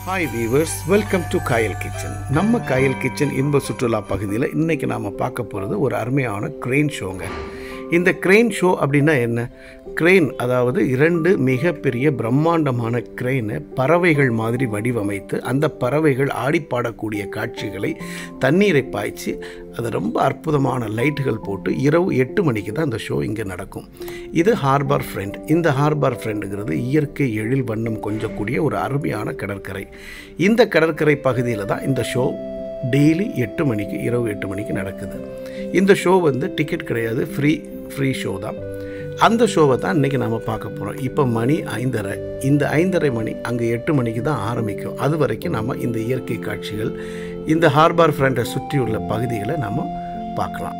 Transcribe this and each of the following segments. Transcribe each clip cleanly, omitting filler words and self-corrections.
Hi viewers, welcome to Kayal kitchen. நம்ம Kayal kitchen இன்ப சுற்றுலா பகுதியில் இன்றைக்கி நாம் பார்க்க போகிறது ஒரு அருமையான க்ரெயின் ஷோங்க. இந்த க்ரெயின் ஷோ அப்படின்னா என்ன? க்ரெயின், அதாவது இரண்டு மிகப்பெரிய பிரம்மாண்டமான க்ரெயினை பறவைகள் மாதிரி வடிவமைத்து அந்த பறவைகள் ஆடிப்பாடக்கூடிய காட்சிகளை தண்ணீரை பாய்ச்சி அது ரொம்ப அற்புதமான லைட்டுகள் போட்டு இரவு 8 மணிக்கு தான் அந்த ஷோ இங்கே நடக்கும். இது ஹார்பர் ஃப்ரண்ட். இந்த ஹார்பர் ஃப்ரண்ட்டுங்கிறது இயற்கை எழில் வண்ணம் கொஞ்சக்கூடிய ஒரு அருமையான கடற்கரை. இந்த கடற்கரை பகுதியில் தான் இந்த ஷோ டெய்லி 8 மணிக்கு, இரவு 8 மணிக்கு நடக்குது. இந்த ஷோ டிக்கெட் கிடையாது, ஃப்ரீ ஷோ தான். அந்த ஷோவை தான் இன்றைக்கி நம்ம பார்க்க போகிறோம். இப்போ மணி 5:30. இந்த 5:30 மணி அங்கே 8 மணிக்கு தான் ஆரம்பிக்கும். அது வரைக்கும் நம்ம இந்த இயற்கை காட்சிகள், இந்த ஹார்பர் ஃப்ரண்ட்டை சுற்றியுள்ள பகுதிகளை நம்ம பார்க்கலாம்.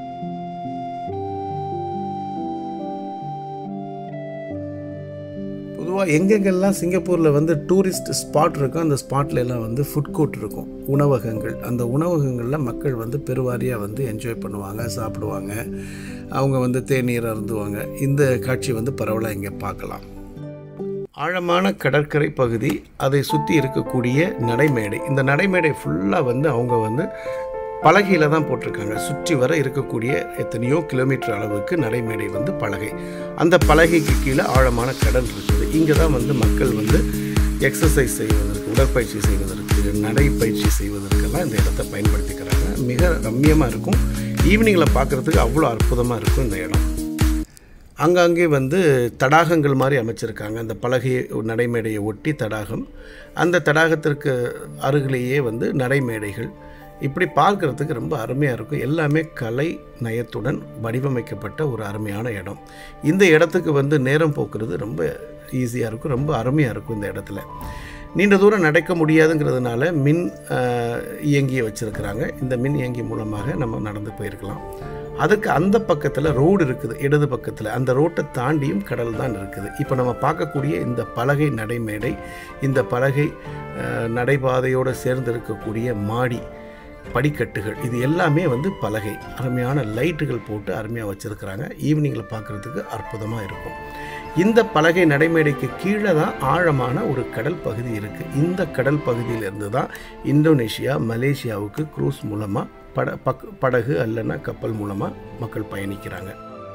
பொதுவாக எங்கெங்கெல்லாம் சிங்கப்பூரில் டூரிஸ்ட் ஸ்பாட் இருக்கும், அந்த ஸ்பாட்டில் எல்லாம் ஃபுட் கோர்ட் இருக்கும், உணவகங்கள். அந்த உணவகங்களில் மக்கள் பெருவாரியாக என்ஜாய் பண்ணுவாங்க, சாப்பிடுவாங்க, அவங்க தேநீர் அருந்துவாங்க. இந்த காட்சி பரவலாக இங்கே பார்க்கலாம். ஆழமான கடற்கரை பகுதி, அதை சுற்றி இருக்கக்கூடிய நடைமேடை. இந்த நடைமேடை ஃபுல்லாக அவங்க பலகையில் தான் போட்டிருக்காங்க. சுற்றி வர இருக்கக்கூடிய எத்தனையோ கிலோமீட்டர் அளவுக்கு நடைமேடை பலகை. அந்த பலகைக்கு கீழே ஆழமான கடல் இருக்குது. இங்கே தான் மக்கள் எக்ஸசைஸ் செய்வதற்கு, உடற்பயிற்சி செய்வதற்கு, நடைப்பயிற்சி செய்வதற்கெல்லாம் இந்த இடத்தை பயன்படுத்திக்கிறாங்க. மிக ரம்மியமாக இருக்கும். ஈவினிங்கில் பார்க்குறதுக்கு அவ்வளோ அற்புதமாக இருக்கும் இந்த இடம். அங்கங்கே தடாகங்கள் மாதிரி அமைச்சிருக்காங்க. அந்த பலகை நடைமேடையை ஒட்டி தடாகம், அந்த தடாகத்திற்கு அருகிலேயே நடைமேடைகள். இப்படி பார்க்குறதுக்கு ரொம்ப அருமையாக இருக்கும். எல்லாமே கலை நயத்துடன் வடிவமைக்கப்பட்ட ஒரு அருமையான இடம். இந்த இடத்துக்கு நேரம் போக்குறது ரொம்ப ஈஸியாக இருக்கும், ரொம்ப அருமையாக இருக்கும். இந்த இடத்துல நீண்ட தூரம் நடக்க முடியாதுங்கிறதுனால மின் இயங்கியை வச்சுருக்கிறாங்க. இந்த மின் இயங்கி மூலமாக நம்ம நடந்து போயிருக்கலாம். அதுக்கு அந்த பக்கத்தில் ரோடு இருக்குது, இடது பக்கத்தில். அந்த ரோட்டை தாண்டியும் கடல் தான் இருக்குது. இப்போ நம்ம பார்க்கக்கூடிய இந்த பலகை நடைமேடை, இந்த பலகை நடைபாதையோடு சேர்ந்து இருக்கக்கூடிய மாடி படிக்கட்டுகள், இது எல்லாமே பலகை. அருமையான லைட்டுகள் போட்டு அருமையாக வச்சுருக்கிறாங்க. ஈவினிங்கில் பார்க்குறதுக்கு அற்புதமாக இருக்கும். இந்த பலகை நடைமேடைக்கு கீழே தான் ஆழமான ஒரு கடல் பகுதி இருக்குது. இந்த கடல் பகுதியிலேருந்து தான் இந்தோனேஷியா, மலேசியாவுக்கு க்ரூஸ் மூலமாக படகு அல்லனா கப்பல் மூலமாக மக்கள் பயணிக்கிறாங்க.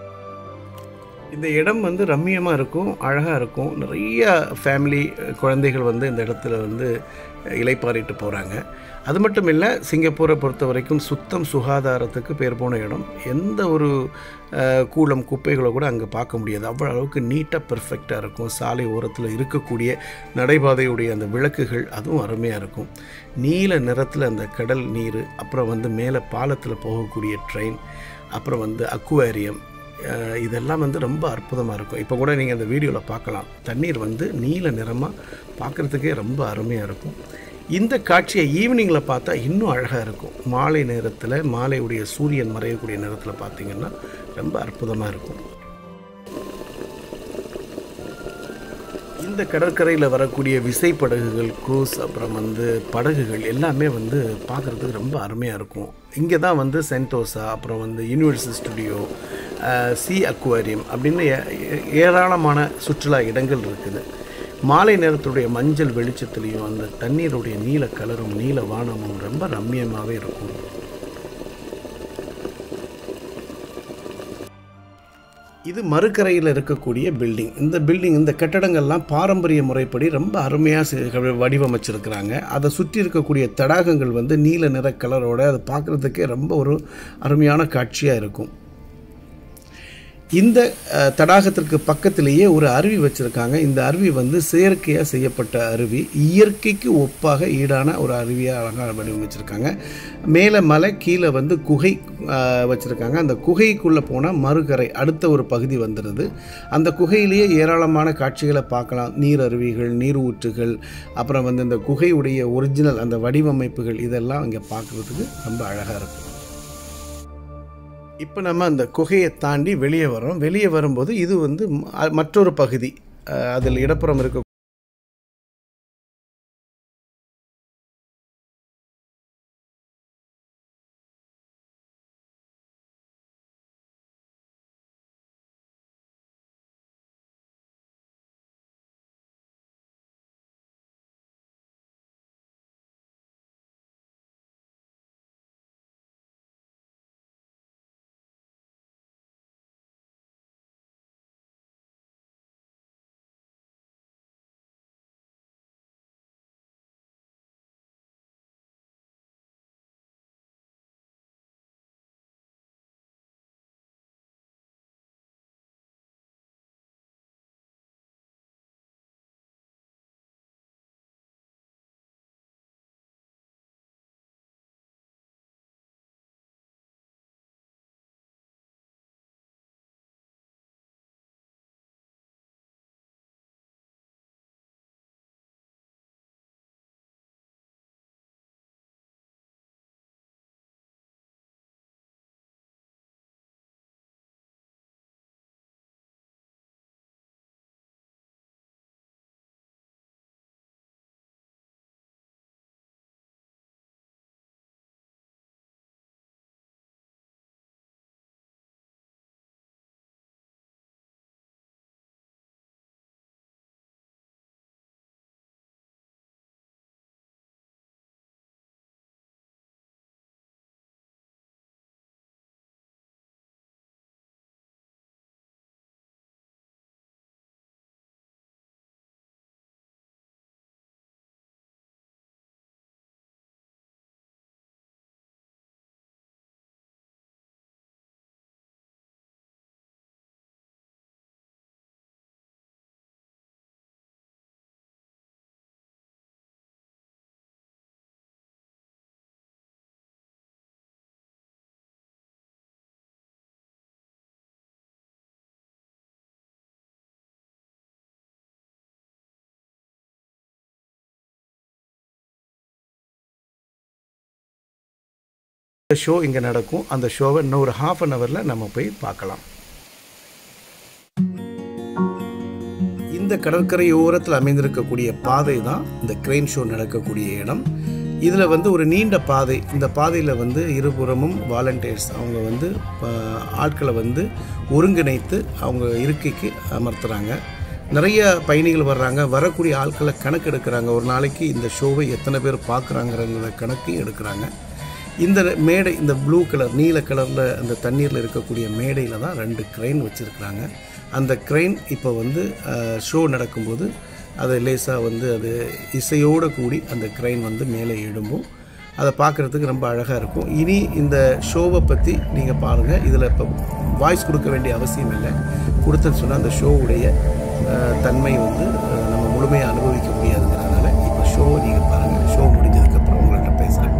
இந்த இடம் ரம்மியமாக இருக்கும், அழகாக இருக்கும். நிறைய ஃபேமிலி குழந்தைகள் இந்த இடத்துல இளைப்பாறிட்டு போகிறாங்க. அது மட்டும் இல்லை, சிங்கப்பூரை பொறுத்த வரைக்கும் சுத்தம் சுகாதாரத்துக்கு பேர் போன இடம். எந்த ஒரு கூளம் குப்பைகளை கூட அங்கே பார்க்க முடியாது. அவ்வளோ அளவுக்கு நீட்டாக பெர்ஃபெக்டாக இருக்கும். சாலை ஓரத்தில் இருக்கக்கூடிய நடைபாதையுடைய அந்த விளக்குகள், அதுவும் அருமையாக இருக்கும். நீல நிறத்தில் அந்த கடல் நீர், அப்புறம் மேலே பாலத்தில் போகக்கூடிய ட்ரெயின், அப்புறம் அக்வாரியம், இதெல்லாம் ரொம்ப அற்புதமாக இருக்கும். இப்போ கூட நீங்கள் அந்த வீடியோவில் பார்க்கலாம். தண்ணீர் நீல நிறமாக பார்க்குறதுக்கே ரொம்ப அருமையாக இருக்கும். இந்த காட்சியை ஈவினிங்கில் பார்த்தா இன்னும் அழகாக இருக்கும். மாலை நேரத்தில், மாலையுடைய சூரியன் மறையக்கூடிய நேரத்தில் பார்த்திங்கன்னா ரொம்ப அற்புதமாக இருக்கும். இந்த கடற்கரையில் வரக்கூடிய விசைப்படகுகள், க்ரூஸ், அப்புறம் படகுகள் எல்லாமே பார்க்குறதுக்கு ரொம்ப அருமையாக இருக்கும். இங்கே தான் சென்டோசா, அப்புறம் யூனிவர்சல் ஸ்டுடியோ, சி அக்வாரியம் அப்படின்னு ஏராளமான சுற்றுலா இடங்கள் இருக்குது. மாலை நேரத்துடைய மஞ்சள் வெளிச்சத்துலேயும் அந்த தண்ணீருடைய நீல கலரும் நீல வானமும் ரொம்ப ரம்மியமாகவே இருக்கும். இது மறுக்கரையில் இருக்கக்கூடிய பில்டிங். இந்த கட்டடங்கள்லாம் பாரம்பரிய முறைப்படி ரொம்ப அருமையாக வடிவமைச்சிருக்கிறாங்க. அதை சுற்றி இருக்கக்கூடிய தடாகங்கள் நீல நிற கலரோடு, அது பார்க்குறதுக்கே ரொம்ப ஒரு அருமையான காட்சியாக இருக்கும். இந்த தடாகத்திற்கு பக்கத்திலேயே ஒரு அருவி வச்சுருக்காங்க. இந்த அருவி செயற்கையாக செய்யப்பட்ட அருவி. இயற்கைக்கு ஒப்பாக ஈடான ஒரு அருவியாக அழகாக வடிவமைச்சிருக்காங்க. மேலே மலை, கீழே குகை வச்சுருக்காங்க. அந்த குகைக்குள்ளே போனால் மறுகரை அடுத்த ஒரு பகுதி வந்துடுது. அந்த குகையிலேயே ஏராளமான காட்சிகளை பார்க்கலாம். நீர் அருவிகள், நீர் ஊற்றுகள், அப்புறம் இந்த குகையுடைய ஒரிஜினல் அந்த வடிவமைப்புகள், இதெல்லாம் இங்கே பார்க்குறதுக்கு ரொம்ப அழகாக இருக்கும். இப்போ நம்ம அந்த குகையை தாண்டி வெளியே வரோம். வெளியே வரும்போது இது மற்றொரு பகுதி. அதில் இடப்புறம் இருக்க ஷோ இங்கே நடக்கும். அந்த ஷோவை இன்னும் ஒரு ½ அன் ஹவரில் நம்ம போய் பார்க்கலாம். இந்த கடற்கரை ஓரத்தில் அமைந்திருக்கக்கூடிய பாதை தான் இந்த கிரெயின் ஷோ நடக்கக்கூடிய இடம். இதில் வந்து ஒரு நீண்ட பாதை. இந்த பாதையில் வந்து இருபுறமும் வாலண்டியர்ஸ் அவங்க வந்து ஆட்களை வந்து ஒருங்கிணைத்து அவங்க இருக்கைக்கு அமர்த்துகிறாங்க. நிறைய பயணிகள் வர்றாங்க. வரக்கூடிய ஆட்களை கணக்கெடுக்கிறாங்க. ஒரு நாளைக்கு இந்த ஷோவை எத்தனை பேர் பார்க்குறாங்கிறத கணக்கு எடுக்கிறாங்க. இந்த மேடை, இந்த ப்ளூ கலர் நீல கலரில் அந்த தண்ணீரில் இருக்கக்கூடிய மேடையில் தான் 2 கிரெயின் வச்சுருக்குறாங்க. அந்த கிரெயின் இப்போ வந்து ஷோ நடக்கும்போது அது லேசாக வந்து அது இசையோடு கூடி அந்த கிரெயின் வந்து மேலே எழும்பும். அதை பார்க்குறதுக்கு ரொம்ப அழகாக இருக்கும். இனி இந்த ஷோவை பற்றி நீங்கள் பாருங்கள். இதில் இப்போ வாய்ஸ் கொடுக்க வேண்டிய அவசியம் இல்லை. கொடுத்தன்னு சொன்னால் அந்த ஷோவுடைய தன்மை வந்து நம்ம முழுமையாக அனுபவிக்க முடியாதுங்கிறதுனால இப்போ ஷோவை நீங்கள் பாருங்கள். ஷோ முடிஞ்சதுக்கப்புறம் உங்கள்கிட்ட பேசுகிறேன்.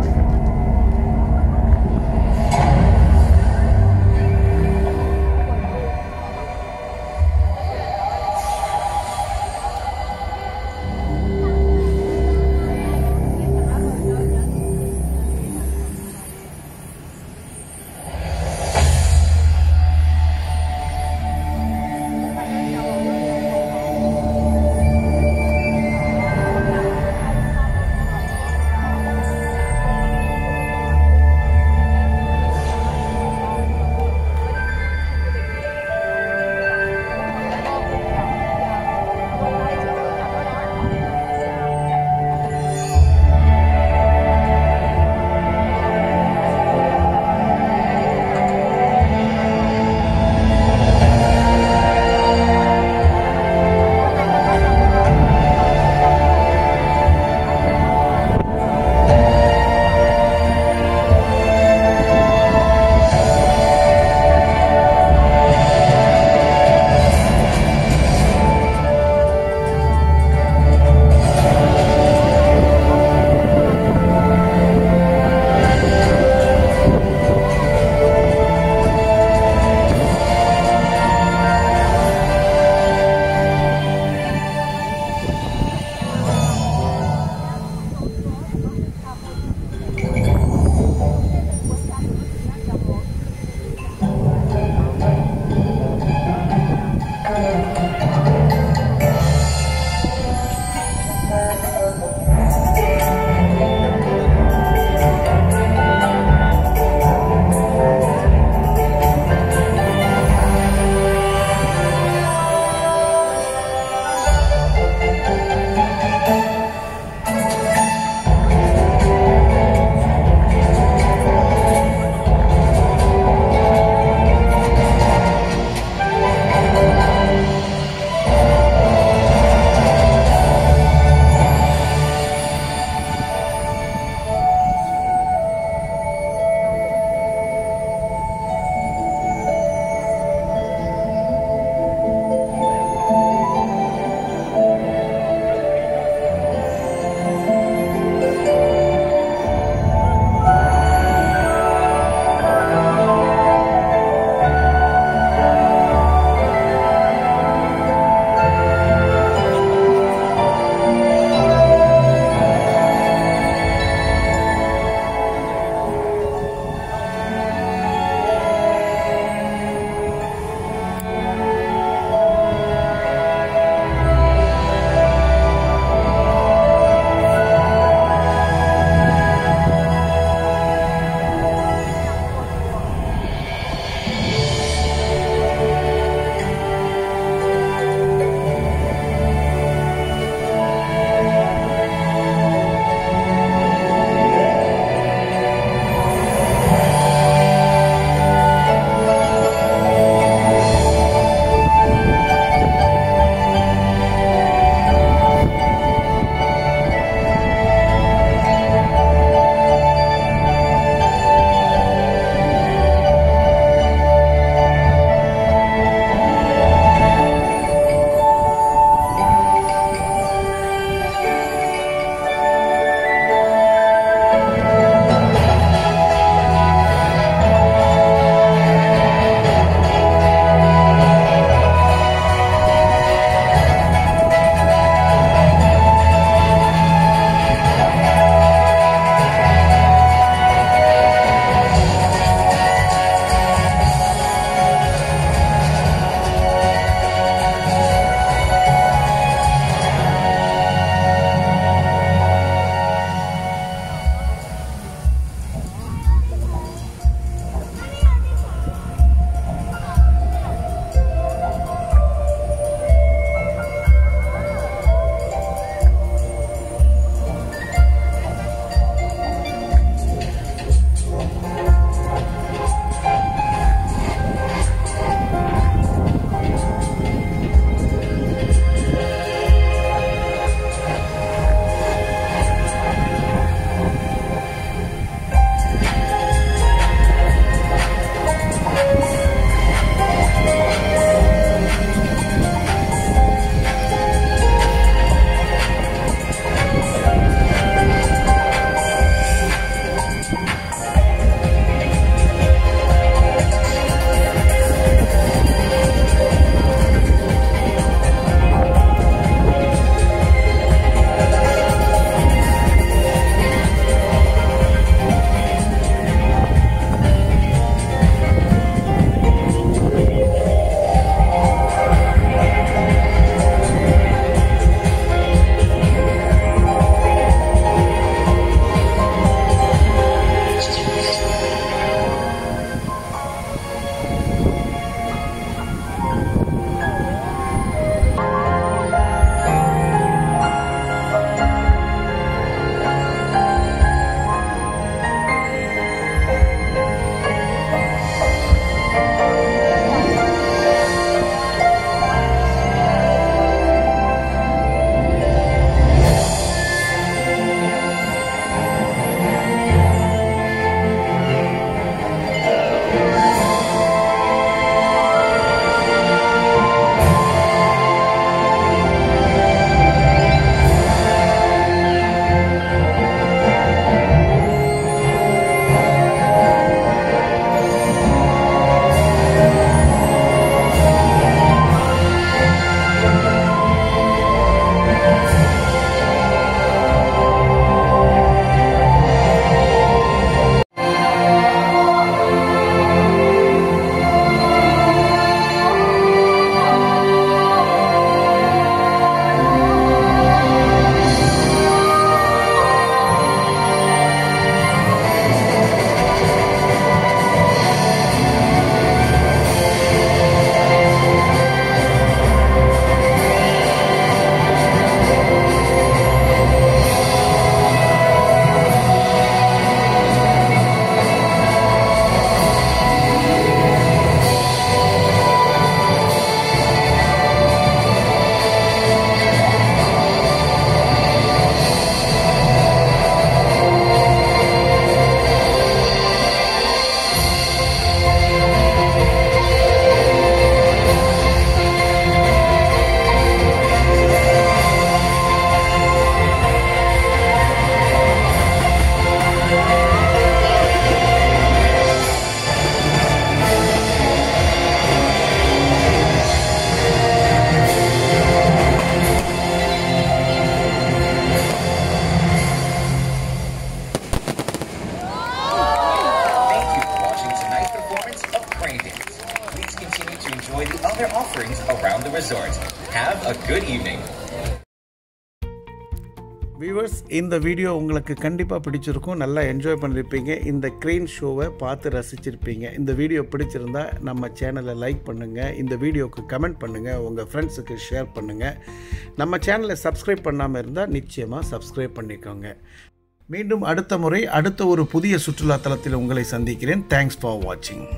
வியூவர்ஸ், இந்த வீடியோ உங்களுக்கு கண்டிப்பாக பிடிச்சிருக்கும். நல்லா என்ஜாய் பண்ணியிருப்பீங்க. இந்த க்ரெயின் ஷோவை பார்த்து ரசிச்சிருப்பீங்க. இந்த வீடியோ பிடிச்சிருந்தா நம்ம சேனலை லைக் பண்ணுங்கள், இந்த வீடியோவுக்கு கமெண்ட் பண்ணுங்கள், உங்கள் ஃப்ரெண்ட்ஸுக்கு ஷேர் பண்ணுங்கள். நம்ம சேனலை சப்ஸ்கிரைப் பண்ணாமல் இருந்தால் நிச்சயமாக சப்ஸ்கிரைப் பண்ணிக்கோங்க. மீண்டும் அடுத்த முறை அடுத்த ஒரு புதிய சுற்றுலா தலத்தில் உங்களை சந்திக்கிறேன். தேங்க்ஸ் ஃபார் வாட்சிங்.